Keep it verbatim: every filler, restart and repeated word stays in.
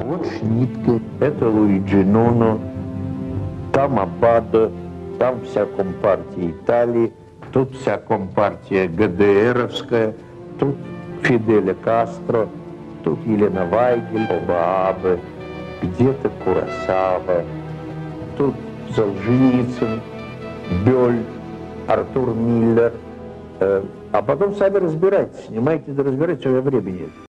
Вот Шнитке, это Луиджи Ноно, там Аббадо, там вся компартия Италии, тут вся компартия ГДРовская, тут Фиделя Кастро, тут Елена Вайгель, Обаабе, где-то Куросава, тут Солженицын, Бёль, Артур Миллер. А потом сами разбирайтесь, снимайте да разбирайтесь, у меня времени нет.